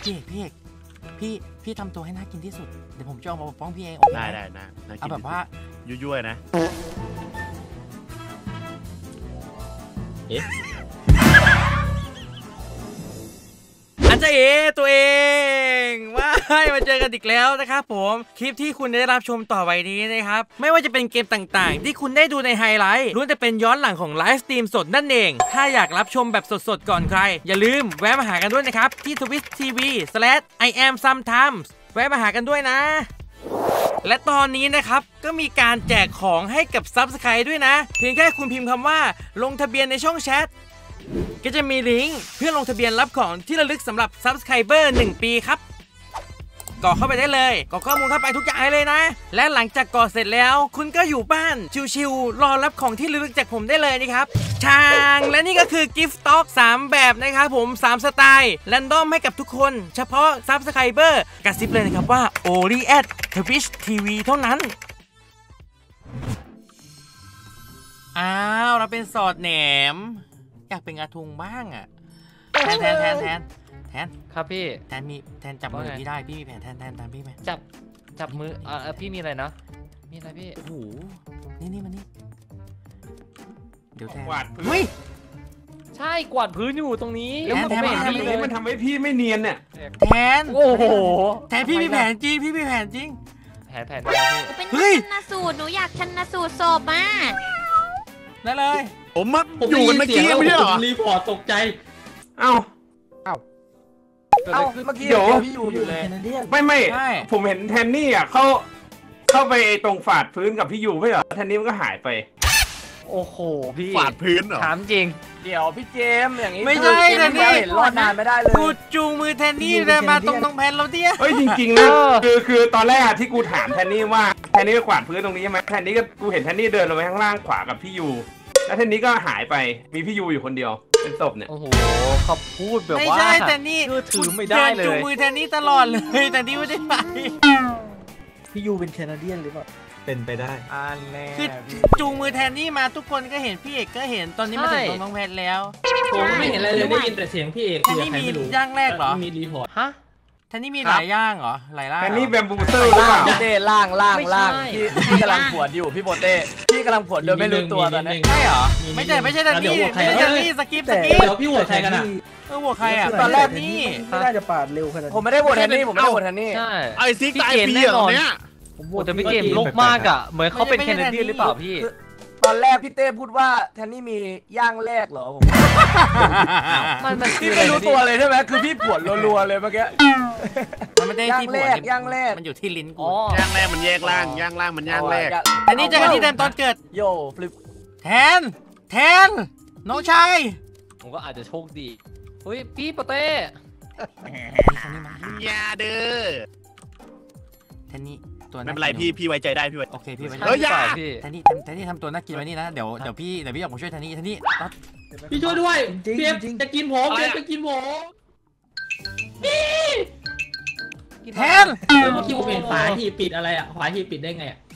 พี่พี่ทำตัวให้น่ากินที่สุดเดี๋ยวผมจะเอามาฟ้องพี่เองได้นะเอาแบบว่ายั่วๆนะอาจารย์เอตัวเองว่าให้มาเจอกันอีกแล้วนะครับผมคลิปที่คุณได้รับชมต่อไปนี้นะครับไม่ว่าจะเป็นเกมต่างๆที่คุณได้ดูในไฮไลท์ล้วนจะเป็นย้อนหลังของไลฟ์สตรีมสดนั่นเองถ้าอยากรับชมแบบสดๆก่อนใครอย่าลืมแวะมาหากันด้วยนะครับที่ twitch.tv/iamsometimes แวะมาหากันด้วยนะและตอนนี้นะครับก็มีการแจกของให้กับซับสไครต์ด้วยนะเพียงแค่คุณพิมพ์คำว่าลงทะเบียนในช่องแชทก็จะมีลิงก์เพื่อลงทะเบียนรับของที่ระลึกสำหรับ Subscriber 1 ปีครับกรอกเข้าไปได้เลยกรอกข้อมูลเข้าไปทุกอย่างเลยนะและหลังจากกรอกเสร็จแล้วคุณก็อยู่บ้านชิวๆรอรับของที่ระลึกจากผมได้เลยนะครับช่างและนี่ก็คือ Gift Stock 3 แบบนะครับผม3สไตล์แรนดอมให้กับทุกคนเฉพาะ Subscriber กระซิบเลยนะครับว่า Only at Twitch TV เท่านั้นอ้าวเราเป็นสอดแหนมอยากเป็นกระทุงบ้างอ่ะแทนครับพี่แทนจับมือพี่ได้พี่มีแผนแทนพี่ไหมจับมือพี่มีอะไรนะมีอะไรพี่โอ้โหนี่มันนี่เดี๋ยวแทนกวาดพื้นใช่กวาดพื้นอยู่ตรงนี้แล้วมันทำให้พี่ไม่เนียนเนี่ยแทนโอ้โหแทนพี่มีแผนจริงแผนจริงแผนอะไรพี่เป็นชันสูตรหนูอยากชันสูตรศพมาได้เลยผมอยู่กันเมื่อกี้ไม่ใช่หรอรีพอร์ตตกใจเอ้าเมื่อกี้พี่อยู่เลยไม่ผมเห็นแทนนี่อ่ะเข้าไปตรงฝาดพื้นกับพี่ยูไม่เหรอแทนนี่มันก็หายไปโอ้โหพี่ฝาดพื้นเหรอถามจริงเดี๋ยวพี่เจมอย่างนี้ไม่ใช่แทนนี่รอดนานไม่ได้เลยกูจูงมือแทนนี่เดินมาตรงแผ่นเราเนี่ยเฮ้ยจริงๆนะคือตอนแรกที่กูถามแทนนี่ว่าแทนนี่ก็กวาดพื้นตรงนี้ใช่ไหมแทนนี่ก็กูเห็นแทนนี่เดินลงไปข้างล่างขวากับพี่ยูแล้วแทนนี่ก็หายไปมีพี่ยูอยู่คนเดียวเป็นศพเนี่ยโอ้โหเขาพูดแบบว่าไม่ใช่แทนนี่ถือไม่ได้เลยจูงมือแทนนี่ตลอดเลยแต่นี่ไม่ได้ไปพี่ยูเป็นแคนาเดียนหรือเปล่าเป็นไปได้คือจูงมือแทนนี่มาทุกคนก็เห็นพี่เอกก็เห็นตอนนี้มาถึงตรงน้องแพทแล้วผมไม่เห็นอะไรเลยได้ยินแต่เสียงพี่เอกแทนนี่มีย่างแรกเหรอมีรีพอร์ตฮะแทนนี่มีหลายย่างเหรอหลายล่างแทนนี่แบมบูเซอร์หรือเปล่าเต้ล่างพี่กำลังปวดอยู่พี่โบเต้พี่กำลังปวดโดยไม่รู้ตัวตอนนี้ใช่เหรอไม่ใช่แทนนี่สกิปเดี๋ยวพี่โหวตใครกันอ่ะโหวตใครอ่ะตอนแรกนี่ไม่น่าจะปาดเร็วขนาดผมไม่ได้โหวตแทนนี่ใช่ไอซิกตายปีเหรอเนี่ยแต่พี่เกมลกมากอ่ะเหมือนเขาเป็นแคนาเดียนหรือเปล่าพี่ตอนแรกพี่เต้พูดว่าแทนนี่มีย่างแรกเหรอผมมันพี่ไม่รู้ตัวเลยใช่ไหมคือพี่ปวดรัวๆเลยเมื่อกี้มันไม่ได้ที่ปวดย่างแรกมันอยู่ที่ลิ้นกูย่างแรกมันแยกล่างย่างล่างมันย่างแรกอันนี้เจอกันที่เดิมตอนเกิดโยฟลิปแทนน้องชายผมก็อาจจะโชคดีเฮ้ยพี่ปเต้ยาเด้อแทนนี่ไม่เป็นไรพี่ไว้ใจได้พี่ไว้โอเคพี่ไว้ใจได้แทนนี่ทำตัวน่ากินไว้นี่นะเดี๋ยวพี่ออกมาช่วยแทนนี่พี่ช่วยด้วยเพียบจะกินผมจะกินผมแทนคิวเป็นฝาหีปิดอะไรอ่ะฝาหีปิดได้ไงอ่ะ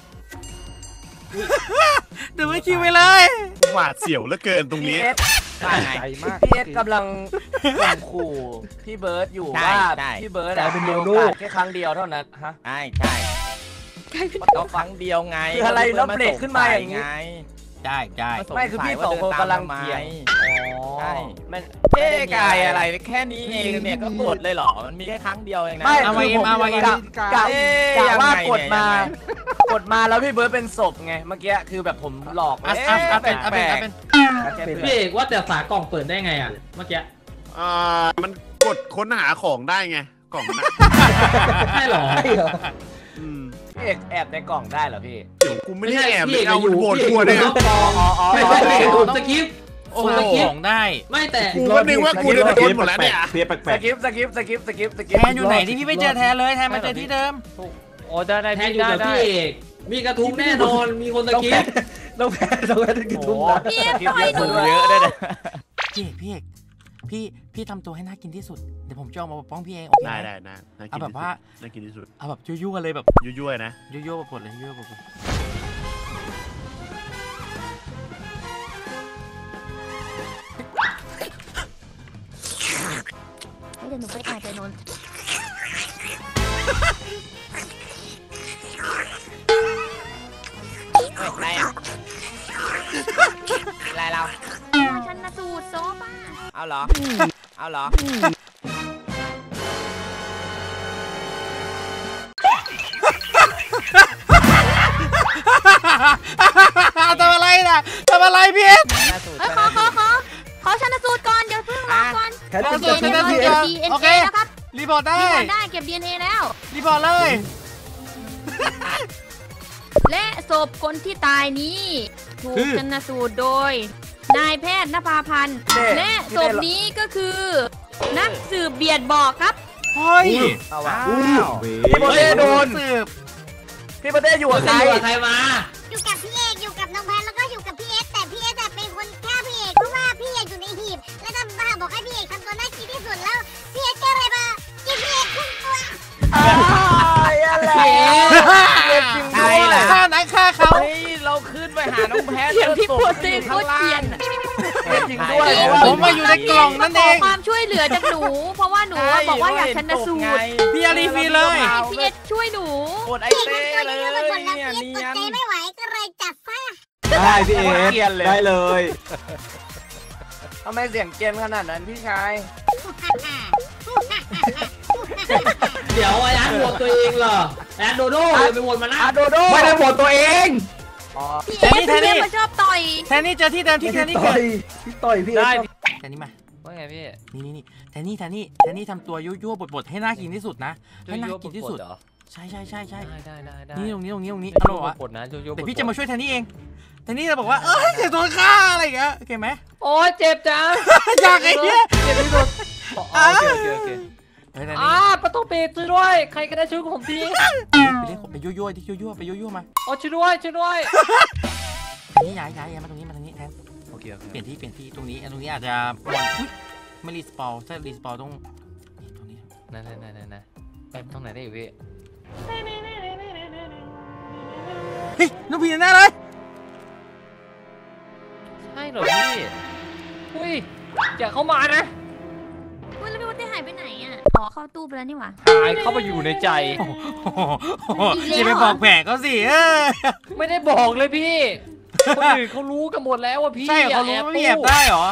เดี๋ยวไม่คิวไปเลยหวาดเสียวเหลือเกินตรงนี้พี่เอสกำลังขู่พี่เบิร์ดอยู่ว่าพี่เบิร์ดเป็นโดแค่ครั้งเดียวเท่านั้นฮะใช่ก็ครั้งเดียวไงอะไรแล้วเบรกขึ้นมาอย่างงี้ได้ไม่คือพี่สองคนกำลังเถียงใช่มันเท่ไก่อะไรแค่นี้เองเนี่ยก็กดเลยเหรอมันมีแค่ครั้งเดียวเองนะไม่เอาไว้กะว่ากดมาแล้วพี่เบิร์ดเป็นศพไงเมื่อกี้คือแบบผมหลอกเป็นพี่เอกว่าแต่ฝากล่องเปิดได้ไงอ่ะเมื่อกี้มันกดค้นหาของได้ไงกล่องนั้นใช่หรอพี่เอกแอบในกล่องได้เหรอพี่เดี๋ยวกูไม่ได้แอบเลยเอาโหวตกูเนี่ยไม่ใช่สกิปของได้ไม่แต่กูก็นึกว่ากูโดนหมดแล้วเนี่ยสกิปแทนอยู่ไหนที่พี่ไม่เจอแทนเลยแทนมาเจอที่เดิมโอ้ได้แทนอยู่กับพี่เอกมีกระทุ้งแน่นอนมีคนสกิปเราแพ้กระทุ้งเยอะได้เลยพี่ทำตัวให้น่ากินที่สุดเดี๋ยวผมจะเอามาฟ้องพี่เองโอเคได้นะเอาแบบว่าน่ากินที่สุดเอาแบบยั่วๆเลยแบบยั่วๆนะยั่วๆปวดเลยยั่วๆปวดเดี๋ยวหนูไปถ่ายไปนนอะไรอ่ะอะไรเราชันสูตรศพอ่ะเอาเหรอ เอาเหรอทำอะไรน่ะทำอะไรพี่เอสเฮ้ยขอชันสูตรก่อนเดี๋ยวเพิ่งรอก่อนชันสูตรเก็บ DNA โอเคแล้วครับรีพอร์ตได้รีพอร์ตได้เก็บ DNA แล้วรีพอร์ตเลยและศพคนที่ตายนี้ถูกชันสูตรโดย นายแพทย์นภาพันธ์และศพนี้ก็คือ นักสืบเบียดบอกครับเฮ้ยเอาวะพี่โบเต้โดนสืบพี่โบเต้อยู่กับใครอยู่กับใครมาอยู่กับพี่เอกอยู่กับน้องแพทแล้วก็อยู่กับพี่เอสแต่พี่เอสเป็นคนฆ่าพี่เอกเพราะว่าพี่เอกอยู่ในหีบแล้วจะมาบอกให้พี่เอกทำตัวน่ากินที่สุดแล้วพี่เอกก็เลยมากินพี่เอกครึ่งตัวอะไรจริงด้วยฆ่าไหนฆ่าเขาเฮ้ยเราขึ้นไปหาน้องแพทเสียงพี่โปรตีนโคตรเกรียนจริงด้วยผมมาอยู่ในกล่องนั่นเองขอความช่วยเหลือจากหนู เพราะว่าหนูบอกว่าอยากชันสูตรพี่อารีฟรีเลยพี่เอสช่วยหนูกดไอพี่เต้ทำตัวเลเยยอะไปหมดแล้วเนี่ยพี่เนีกดยนใจไม่ไหวก็เลยจัดซะได้พี่เอสได้เลยทำไมเสียงเกรียนขนาดนั้นพี่ชายเดี๋ยวไอ้อันโหวตตัวเองเหรอแอนโดโดเลยไปโหวตมานะอาโดโดไม่ได้โหวตตัวเองอ๋อพี่เอสเพื่อนมาชอบต่อยแทนนี่เจอที่เดิมที่แทนนี่เกิดพี่ต่อยพี่ได้แทนนี่มาว่าไงพี่นี่แทนนี่ทำตัวยั่วๆบดๆให้น่ากินที่สุดนะให้น่ากินที่สุดเหรอใช่ได้นี่ตรงนี้ไม่เอาโยหรอบทนะโยแต่พี่จะมาช่วยแทนนี่เองแทนนี่จะบอกว่าเอ้ยอย่าโดนฆ่าอะไรอย่างเงี้ยโอเคไหมโอ้ยเจ็บจังอยากไอ้เนี้ยเจ็บที่สุดโอเคเฮ้ยแทนอ่านี่ประตูปิดช่วยด้วยใครก็ได้ช่วยผมทีไปเรียกไปยั่วๆดิยั่วๆไปยั่วๆมาโอ้ช่วยด้วยแทนนี่ย้ายมาตรงนี้แทนโอเคเปลี่ยนที่ตรงนี้อาจจะวันอุ๊ยไม่รีสปอลถ้ารีสปอลต้องนี่ตรงนี้นั่นไปตรงไหนได้อยู่พี่เฮ้ยน้องพีแน่เลยใช่เหรอพี่อุ้ยอย่าเข้ามานะเฮ้ยแล้วพี่วัดได้หายไปไหนอ่ะอ๋อเข้าตู้ไปแล้วนี่หว่าหายเข้ามาอยู่ในใจอย่าไปบอกแผงเขาสิไม่ได้บอกเลยพี่คนอื่นเขารู้กันหมดแล้วว่าพี่ใช่เขารู้ว่าพี่แอบได้เหรอ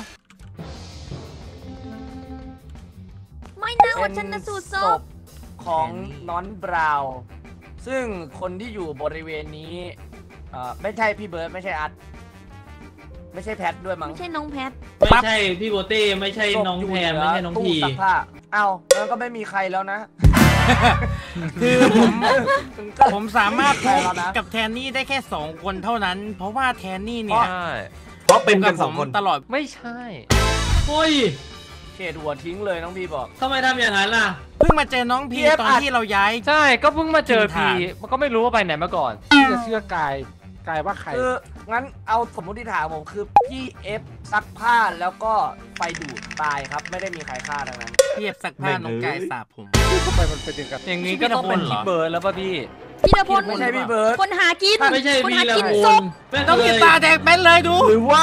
ไม่น่าว่าชันสูตรศพของน้อนบราวน์ซึ่งคนที่อยู่บริเวณนี้ไม่ใช่พี่เบิร์ดไม่ใช่อัดไม่ใช่แพทด้วยมั้งไม่ใช่น้องแพทไม่ใช่พี่โบเต้ไม่ใช่น้องแพนไม่ใช่น้องตู้ทีซักผ้าเอ้าแล้วก็ไม่มีใครแล้วนะคือผมสามารถพบกับแทนนี่ได้แค่2คนเท่านั้น เพราะว่าแทนนี่เนี่ยใช่เพราะเป็นกันสองคนตลอดไม่ใช่โอ้ยเขตหัวทิ้งเลยน้องพี่บอกทำไมทำอย่างนั้นล่ะเพิ่งมาเจอน้องพี PF ตอนที่เราย้ายใช่ก็เพิ่งมาเจอจริงพีค่ะมันก็ไม่รู้ว่าไปไหนมาก่อนจะเชื่อกายว่าใครคืองั้นเอาสมมติฐานผมคือพี่เอฟซักผ้าแล้วก็ไฟดูดตายครับไม่ได้มีใครฆ่าดังนั้นเทียบสักผ้าน้องกายสาบผมทำไมมันเป็นอย่างนั้นอย่างนี้ก็ต้องเป็นพี่พี่เบิร์ดเหรอเบิร์ดแล้วป่ะพี่พี่ระพลไม่ใช่พี่เบิร์ดคนหากินไม่ใช่คนวีหาละกินมูศลพต้องกินตาแดงเป็นเลยดูหรือว่า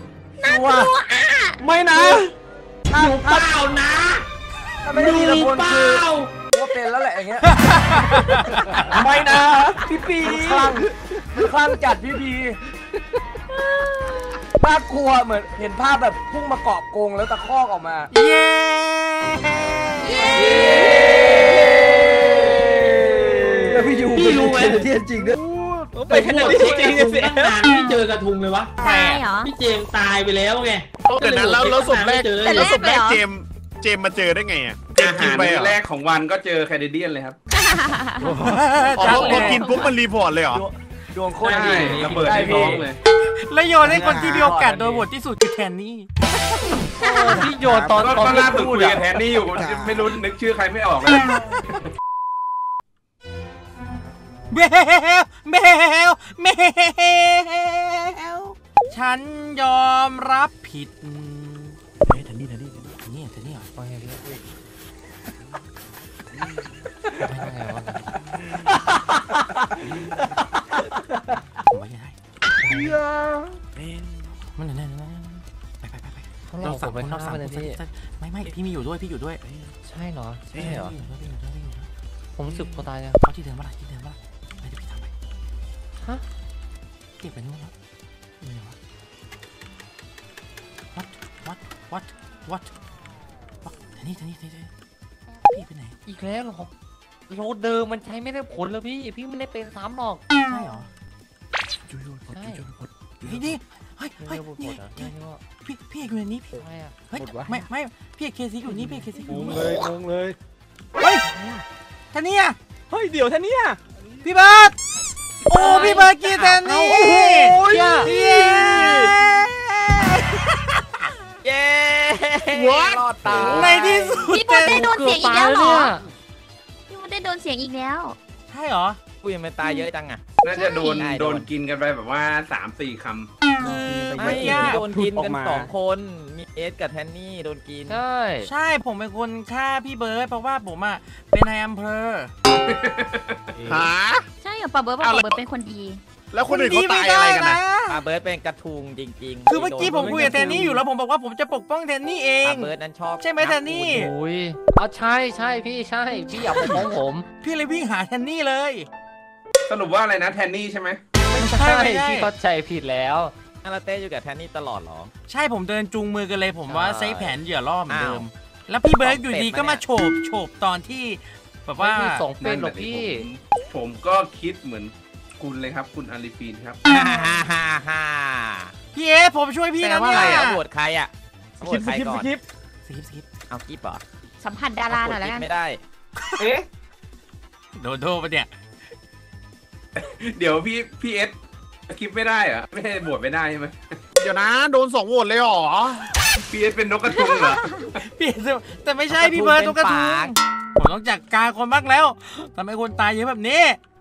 ไม่นะอยู่เปล่านะถ้าไม่ได้อมีละยู่คนเปคือล่าว่าเป็นแล้วแหละอย่างเงี้ยไม่นะพี่ปีมันคลั่งจัดพี่พีน่ากลัวเหมือนเห็นภาพแบบพุ่งมาเกาะกรงแล้วตะคอกออกมาเย้แล้วพี่ยูพี่รู้ไหมเป็นเทียนจริงด้วยไปขนาดที่เจมส์ตั้งนานไม่เจอกระทุงเลยวะตายเหรอพี่เจมส์ตายไปแล้วไงเดี๋ยวนะแล้วศพแรกเจอแต่แล้วศพแรกแรกเลยเหรอเจมมาเจอได้ไงอ่ะเจมอากินหารไปเหรอแรกของวันก็เจอแคนาเดียนเลยครับอ๋อพอกินปุ๊บมันรีพอร์ตเลยเหรอดวงโคตรดีระเบิดในท้องเลยแล้วโยนให้คนที่มีโอกาสโดนบทที่สุดคือแทนนี่พี่โยนตอนก็ล่าสุดคุยกับแทนนี่อยู่ไม่รู้นึกชื่อใครไม่ออกเลยแมวฉันยอมรับผิดเฮ้ยแทนนี่เหรอว่าไงพี่ผมว่าจะได้มันนั่นไปเราสับคนเราสับไม่พี่มีอยู่ด้วยใช่เหรอใช่เหรอผผมรู้สึกพอตายแล้วเอาที่เดิมมาละที่เดิมมาละไม่ได้พี่ทำไปฮะเก็บไปนู่นแล้วนี่วะ what นี่พี่ไปไหนอีกแล้วเหรอโลเดิมมันใช้ไม่ได้ผลเลยพี่ไม่ได้เป็นซ้ำหรอกใช่เหรอใช่เฮ้ยนี่เฮ้ยไม่ได้ผลนี่อ่ะพี่เอกอยู่ในนี้พี่ใช่อ่ะเฮ้ยไม่พี่เอกเคซิอยู่นี่พี่เอกเคซิอยู่งงนี่เลยงงเลยเฮ้ยท่านนี่อะเฮ้ยเดี๋ยวท่านเนี่ยพี่เบิร์ดโอ้พี่เบิร์ดกีแทนนี่เย้เย้รอดตายในที่สุดพี่บอลได้โดนเสียงอีกแล้วเหรอพี่บอลได้โดนเสียงอีกแล้วใช่เหรอกูยังไม่ตายเยอะจังอ่ะน่าจะโดนกินกันไปแบบว่า 3-4 คำไม่โดนกินกัน2 คนมีเอสกับแทนนี่โดนกินใช่ใช่ผมเป็นคนฆ่าพี่เบิร์ดเพราะว่าผมอะเป็นนายอำเภอหาใช่เหรอป้าเบิร์ดป้าเบิร์ดเป็นคนดีแล้วคนอื่นเขาตายอะไรกันนะปาเบิร์ดเป็นกระทุงจริงๆคือเมื่อกี้ผมคุยกับแทนนี่อยู่แล้วผมบอกว่าผมจะปกป้องแทนนี่เองปาเบิร์ดนั้นชอบใช่ไหมแทนนี่โอ้ยเอาใช่พี่อยากปกป้องผมพี่เลยวิ่งหาแทนนี่เลยสรุปว่าอะไรนะแทนนี่ใช่ไหมไม่ใช่พี่เข้าใจผิดแล้วอาราเต้อยู่กับแทนนี่ตลอดเหรอใช่ผมเดินจูงมือกันเลยผมว่าใช่ใช้แผนเหยื่อล่อเหมือนเดิมอ้าวแล้วพี่เบิร์ดอยู่ดีเป็ดก็มาปะเนี่ยโฉบตอนที่แบบว่าไม่มีส่งเป็นหรอกพี่ผมก็คิดเหมือนคุณเลยครับคุณอาริฟีนครับฮ่าพี่เอผมช่วยพี่แต่นะว่าเนี่อะไรยอ่ะโหวตใครอ่ะโหวตใครก่อนสกิปเอากิ๊บเหรอสัมผัสดาราหน่อยแล้วกันไม่ได้เอ๊ะโดนโทษปะเนี่ยเดี๋ยวพี่เอสคลิปไม่ได้เหรอไม่ให้บวชไม่ได้ใช่ไหมเดี๋ยวนะโดน2 โหวตเลยเหรอพี่เอสเป็นนกกระทุงเหรอพี่แต่ไม่ใช่พี่เบิร์ดตัวกระทุงเป็นปากผมต้องจัดการคนบ้างแล้วทำไมคนตายเยอะแบบนี้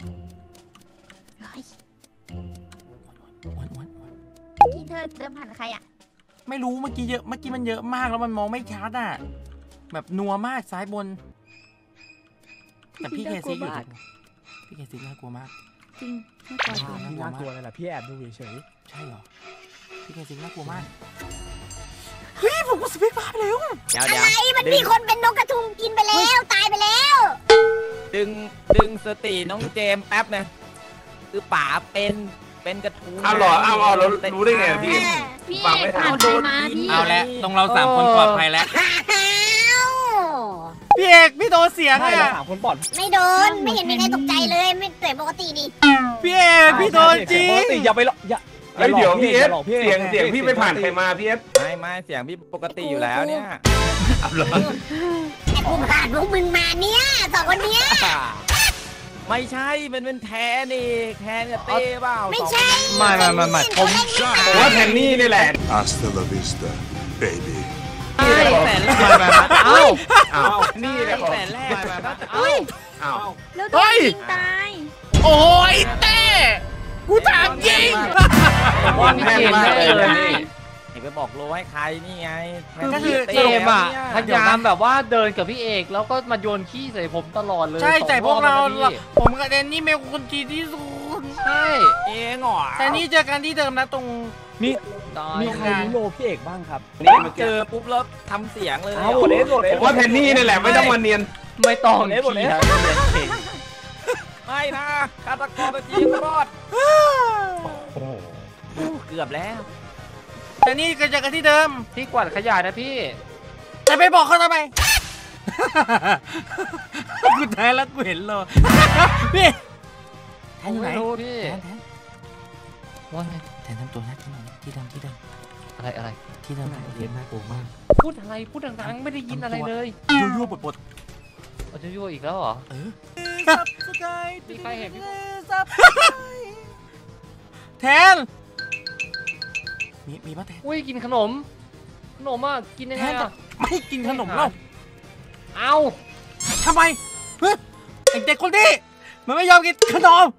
ที่เธอเดิมผ่านใครอ่ะไม่รู้เมื่อกี้มันเยอะมากแล้วมันมองไม่ชัดอ่ะแบบนัวมากซ้ายบนแต่พี่เคซิกอยู่พี่เคซิกน่ากลัวมากจริงน่ากลัวจริงน่ากลัวเลยล่ะพี่แอบดูเฉยใช่เหรอพี่เคซิกน่ากลัวมากเฮ้ยผมก็สเปคบ้าไปแล้วเดี๋ยวอะไรมันมีคนเป็นนกกระทุงกินไปแล้วตายไปแล้วดึงสติน้องเจมส์แป๊บนะคือป๋าเป็นกระทู้เอาเหรอเอาแล้วรู้ได้ไงอะพี่พี่ฟังเอไม่กทันผ่านใครมาพี่เอาละตรงเรา3 คนปลอดภัยแล้วอ้าวพี่เอกพี่โดนเสียงๆใช่อ่ะเราถามคนปลอดไม่โดนไม่เห็นมีใครตกใจเลยไม่เกิดปกติดิพี่เอกพี่โดนจริปกงติอย่าไปหลอกอย่าเฮ้ยเดี๋ยวพี่เอสหลอกพี่เสียงพี่ไปผ่านใครมาพี่เอสไม่เสียงพี่ปกติอยู่แล้วเนี่ยเอาเหรอไอ้กูผ่านพวกมึงมาเนี่ย2 คนเนี้ยไม่ใช่มันเป็นแทนนี่แทนกับเต้เปล่าไม่ใช่ไม่ผมผมว่าแทนนี่นี่แหละ Hasta la vista baby ใช่แต่แรกเอ้าอ้าวนี่แหละแต่แรกเอ้าอ้าวแล้วโดนยิงตายโอ้ยเต้กูถามจริงว่านี่เกมแน่เลยไอ้ไปบอกโลให้ใครนี่ไงก็คือเกมอ่ะพยายามแบบว่าเดินกับพี่เอกแล้วก็มาโยนขี้ใส่ผมตลอดเลยใช่ใส่พวกเรา 2 อบแล้วนะพี่ผมกับแดนนี่เป็นคนดีที่สุดใช่เองเหรอแต่นี่เจอกันที่เดิมนะตรงตายมีใครรู้โลพี่เอกบ้างครับนี่เมื่อเจกี้อปุ๊บแล้วทำเสียงเลยเอาโหวตเอสโหวตเอสผมว่าแทนนี่นี่แหละไม่ต้องมาเนียนไม่ต้องหมดเลยไม่นะฆาตกรตัวจริงรอดเกือบแล้วแต่นี่ก็เจอกันที่เดิมที่กวาดขยะนะพี่จะไปบอกเขาทำไม กูแทนแล้วกูเห็นเลยพี่แทนอยู่ไหนไม่รู้พี่แทนว่าไงแทนทำตัวน่าที่เดิมที่เดิมอะไรที่เดิมเห็นน่ากลัวมากพูดอะไรพูดดังๆไม่ได้ยินอะไรเลยยั่วปวดเอาจะยั่วอีกแล้วเหรอมีใครเห็นพี่แทนมีป่ะแทนอุ้ยกินขนมอ่ะกินยังแทไงนจะอ่ะไม่กินขนมแล้วเอาทำไมเฮ้ยไอ้เด็กคนนี้มันไม่ยอมกินขนม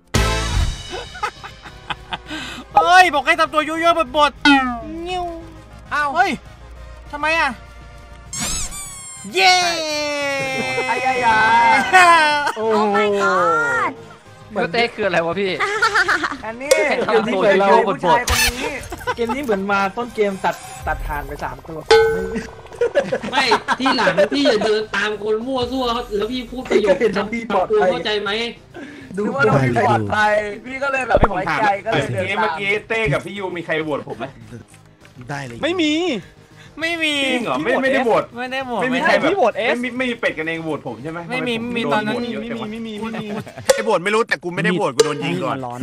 เฮ้ยบอกให้ทำตัวยั่วๆบดๆนิ้วอ้าวเฮ้ยทำไมอ่ะเย้ไอ้ยาโอ้โอ้ my god เมื่อเต้คืออะไรวะพี่อันนี้เกมนี้เหมือนเราผู้ชายคนนี้เกมนี้เหมือนมาต้นเกมตัดทานไป3 ตัวไม่ที่หลังพี่อย่าเดินตามคนมั่วซั่วแล้วพี่พูดประโยคคำกูเข้าใจไหมดูว่าเราปลอดภัยพี่ก็เลยแบบไม่ไว้ใจก็เลยเดินเมื่ตาอมกี้เต้กับพี่ยูมีใครโหวตผมไหมได้เลยไม่มีไม่มีจริงเหรอไม่ได้โหวตไม่ได้หมดไม่มีไม่ใครได้แบบพี่โหวต S ไม่มีเป็ดกันเองโหวตผมใช่ไหมไม่มีทำมีผตอนนั้นโดโหวตเยอะจังวะมีไอ้บทไม่รู้แต่กูไม่ได้โหวตกูโดนยิงก่อนร้อน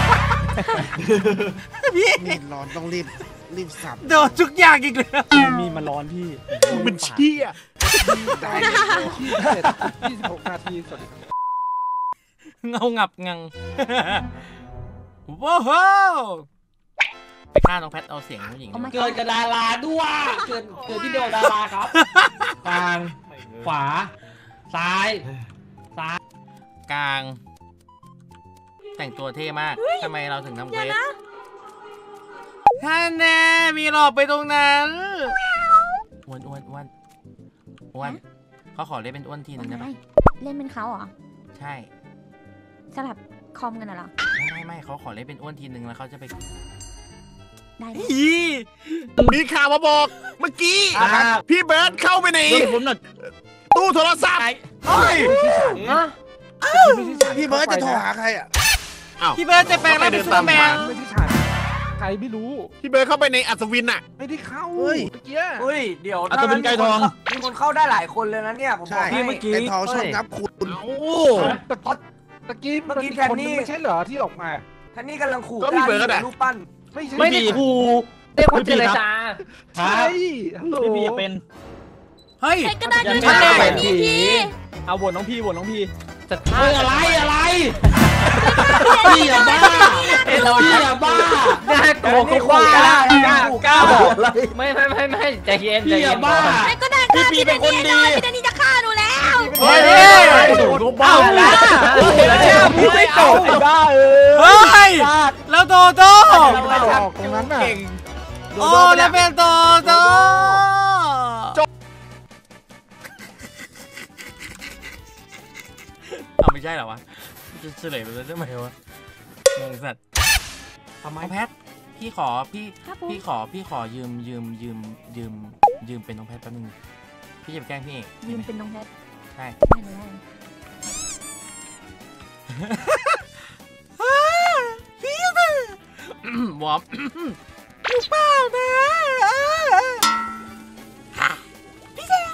มีดร้อนต้องรีบสับโดนทุกอย่างอีกแล้วมีมันร้อนพี่มึงเป็นเชี่ยได้ที่26 นาทีสวัสดีครับเงางับงัง ว้าวไปฆ่าน้องแพทเอาเสียงผู้หญิงเกิดกับดาราด้วยเกิดที่เดียวดาราครับกลางขวาซ้ายกลาง แต่งตัวเท่มากทำไมเราถึงทำเควสท่านแน่มีหลอกไปตรงนั้นอ้วนเขาขอเล่นเป็นอ้วนทีนึงได้ไหมเล่นเป็นเขาเหรอใช่สลับคอมกันเหรอไม่เขาขอเล่นเป็นอ้วนทีนึงแล้วเขาจะไปได้มีข่าวมาบอกเมื่อกี้พี่เบิร์ดเข้าไปในตู้โทรศัพท์เฮ้ยพี่เบิร์ดจะโทรหาใครอ่ะอ้าวพี่เบิร์ดจะแปลงร่างเป็นซูเปอร์แมนไม่ได้ฉากใครไม่รู้พี่เบิร์ดเข้าไปในอัศวินอ่ะไม่ได้เข้าเฮ้ยเมื่อกี้เฮ้ยเดี๋ยวอาจจะเป็นไก่ทองมีคนเข้าได้หลายคนเลยนะเนี่ยผมบอกให้ไอ้ทองชอบนับคุณตะกี้เมื่อกี้แทนนี่ไม่ใช่เหรอที่ออกมาท่านนี่กำลังขู่ก็พี่เบิร์ดอะรูปปั้นไม่ใช่ไม่ได้ครูเรียกว่าเจรจาใช่ฮัลโหลพี่เป็นเฮ้ยใครก็ได้ช่วยฉันทำได้แบบนี้ทีเอาวนน้องพี่จะฆ่าอะไรพี่อย่าบ้าพี่อย่าบ้าน่ากลัวเขาว่ากล้าบอกเลยไม่ใจเย็นใจพี่อเย็ย่าน บ้าใครก็ได้กล้าพี่แดนนี่เลยพี่แดนนี่จะฆ่าหนูแล้วเฮ้ยรู้บ้าแล้วพี่ไม่จบไอ้บ้าเฮ้ยแล้วโดโดตรงนั้นน่ะโอ้แล้วเป็นโดโดเอาไม่ใช่เหรอวะจะเฉลยไปเลยได้ไหมวะงงสัตว์ทำไมแพทพี่ขอยืมเป็นน้องแพทแป๊บนึงพี่จะไปแกล้งพี่เอกยืมเป็นน้องแพทใช่ได้เลยพี่นะวอมอยู่เปล่านะพี่แจ๊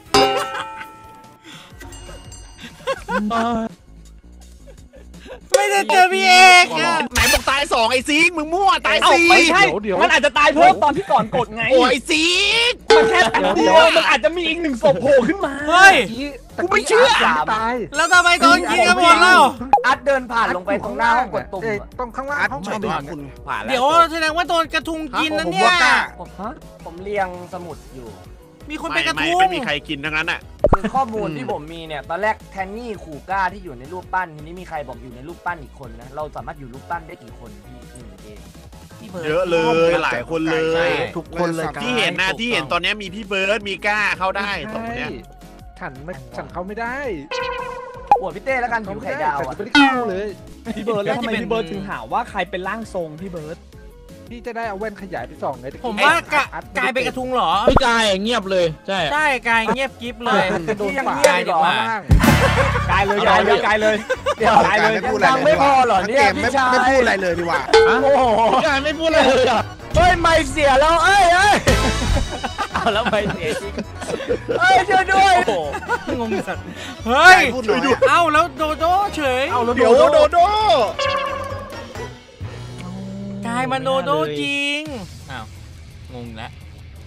ไม่ได้เจอพี่เอกอะไหนบอกตาย2ไอ้ซิงมึงมั่วตายเอ้า 4 ไม่ใช่มันอาจจะตายเพิ่มตอนที่ก่อนกดไงโอ้ยซิงมันแค่แป๊บเดียวมันอาจจะมีอีก1ศพโผล่ขึ้นมาเฮ้ยกูไม่เชื่อตายแล้วทำไมโดนกินกันหมดแล้วอัดเดินผ่านลงไปตรงหน้าห้องกดตุ่มอะต้องข้างล่างอาร์ตห้องชอบกดหาคุณผ่านแล้วเดี๋ยวแสดงว่าโดนกระทุงกินนะเนี่ยผมเรียงสมุดอยู่มีคนไปกระไม่ทุงไม่มีใครกินทั้งนั้นอ่ะคือข้อมูลที่ผมมีเนี่ยตอนแรกแทนนี่ขู่กล้าที่อยู่ในรูปปั้นทีนี้มีใครบอกอยู่ในรูปปั้นอีกคนนะเราสามารถอยู่รูปปั้นได้กี่คนที่1เกมเยอะเลยหลายคนเลยทุกคนเลยที่เห็นนะที่เห็นตอนนี้มีพี่เบิร์ดมีก้าเข้าได้ตรงเนี้ยฉันเขาไม่ได้ปวดพี่เต้แล้วกันผิวไข่ดาวฉันอ่ะไม่ได้เข้าเลยพี่เบิร์ดแล้วทำไมพี่เบิร์ดถึงหาว่าใครเป็นร่างทรงพี่เบิร์ดพี่จะได้เอาแว่นขยายไปส่องไงผมว่ากลายเป็นกระทุงเหรอพี่กายเงียบเลยใช่ใช่กายเงียบกิ๊บเลยโดนยังปาเงียบกายอีกดีเหรอกว่ากายเลยกายเลยเดี๋ยวกายเลยยังไม่พอเหรอเนี่ยพี่ชายไม่พูดอะไรเลยดีกว่าโอ้โหพี่กายไม่พูดอะไรเลยอ่ะเฮ้ยไม่เสียแล้วเอ้ยเอาแล้วไปเสียจริงเอ้ยช่วยด้วยงงสัตว์เฮ้ยพูดหน่อยเอ้าแล้วโดโดเฉยเดี๋ยวโดโดกายมันโดโดจริงอ้าวงงแล้ว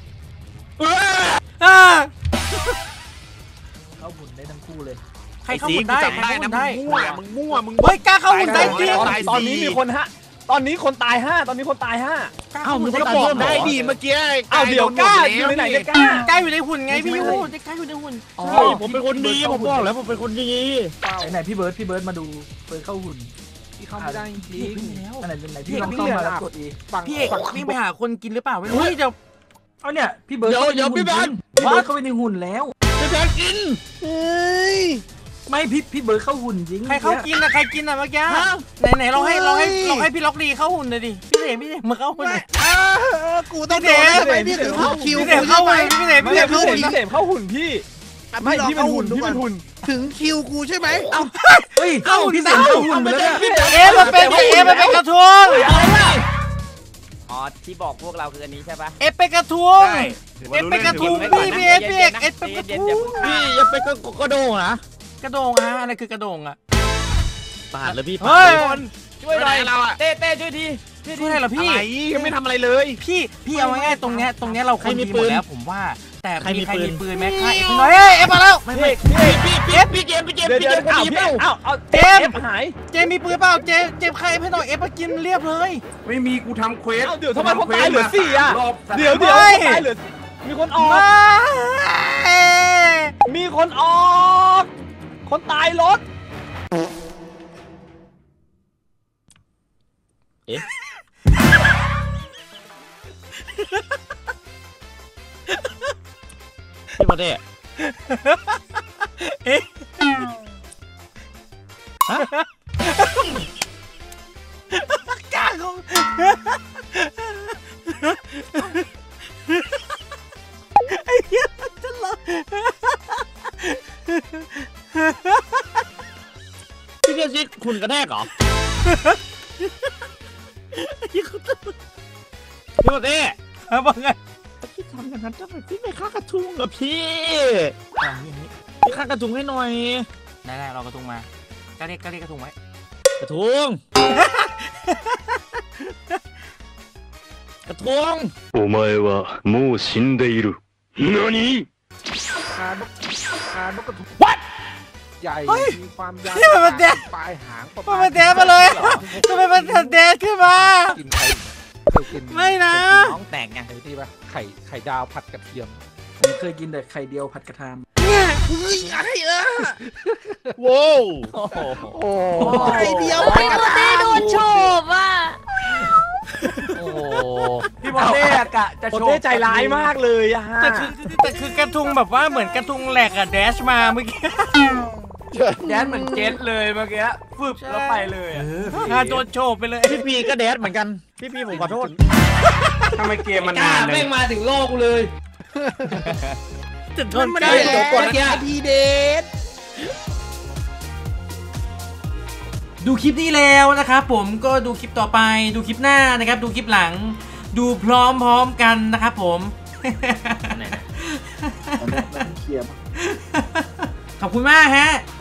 เข้าบุญได้ทั้งคู่เลยใครไอ้เข้าสีหุ่นกูได้จำได้นะใครมึเข้างมั่วมึงเฮ้ยกล้าเข้าหุ่นได้จริงตอนนี้มีคนตอนนี้คนตาย5ตอนนี้คนตาย5 เอ้ามันก็บอกได้ดีเมื่อกี้อ้าวเดี๋ยวกล้าอยู่ไหนเนี่ยกล้ากายอยู่ในหุ่นไงพี่ยูกายอยู่ในหุ่นผมเป็นคนดีผมบอกแล้วผมเป็นคนดีไหนพี่เบิร์ดมาดูเปิดเข้าหุ่นพี่เข้าไม่ได้จริงอะไรเป็นไหนพี่ลองเข้ามาแล้วกดอีฝั่งพี่เอกวิ่งไปหาคนกินหรือเปล่าไม่รู้เดี๋ยวเอาเนี่ยพี่เบิร์ดเดี๋ยวพี่แบนพี่เบิร์ดเข้าไปในหุ่นแล้วพี่แบนกินเฮ้ยไม่พี่เบิร์ดเข้าหุ่นจริงใครเขากินอะใครกินอะเมื่อกี้ไหนเราให้พี่ล็อกดีเข้าหุ่นเลยดิพี่เสกมาเข้าหุ่นเลยกูต้องโดนใช่ไหมนี่คือเข้าคิวพี่เสกเข้าหุ่นพี่เสกไม่พี่เสพเข้าหุ่นพี่ไม่พี่เป็นหุ่นพี่เป็นหุ่นถึงคิวกูใช่ไหมเฮ้ยเข้าพี่เสกเข้าหุ่นไปแล้วเนี่ยมันเป็นกระทวงอ๋อที่บอกพวกเราคืออันนี้ใช่ปะเป็นกระทวงเป็นกระทุงพี่เอกเป็นกระทุงพี่อย่าไปกระโดดนะกระโดงอะอะไรคือกระโดงอะปาดเลยพี่เฮ้ยช่วยหน่อยเต้ช่วยทีช่วยอะไรเหรอพี่ยังไม่ทำอะไรเลยพี่เอาง่ายๆตรงเนี้ยเราคนดีหมดแล้วผมว่าแต่ใครมีปืนไหมฆ่าเอฟหน่อยเอฟมาแล้วพี่เจมคนดีเปล่าเอาเจมหายเจมีปืนเปล่าเจฆ่าเอฟให้หน่อยเอฟมากินเรียบเลยไม่มีกูทำเควสเดี๋ยวทำไมคนตายเหลือ4อะเดี๋ยวคนตายเหลือมีคนออกมีคนออกคนตายรถพี่มาเด้กล้าของไอ้เหี้ยจะหลอกพี่เจมคุณกระแทกเหรอพี่มาเด้ว่าไงพี่ทำอย่างนั้นทำไมพี่ไม่ฆ่ากระทุงอะพี่พี่ฆ่ากระทุงให้หน่อยได้เรากระทุงมาก็เรียกกระทุงไว้กระทุงกระทุงお前はもう死んでいる何คานกกระทุง What ใหญ่มีความยาวปลายหางมันแดดมาเลยทำไมมันแดดขึ้นมาไม่นะน้องแตกไงไอ้ที่ปะไข่ดาวผัดกระเทียมผมเคยกินแต่ไข่เดียวผัดกระทามอะไรว้าวโอ้ไข่เดียวโอ้ยโดนโดนโฉบอ่ะโอ้โหพี่บอลเต้กะจะโชว์เต้ใจร้ายมากเลยอะแต่คือกระทุงแบบว่าเหมือนกระทุงแหลกอะแดชมาเมื่อกี้แดนเหมือนเจ็ตเลยเมื่อกี้ฟึบแล้วไปเลยโดนโฉบไปเลยพี่พีก็แดดเหมือนกันพี่พีผมขอโทษทำไมเกมมันนานเลยแม่งมาถึงโลกกูเลยจะโดนมันใกล้เดี๋ยวกดพีเดทดูคลิปนี้แล้วนะครับผมก็ดูคลิปต่อไปดูคลิปหน้านะครับดูคลิปหลังดูพร้อมกันนะครับผมขอบคุณมากฮะ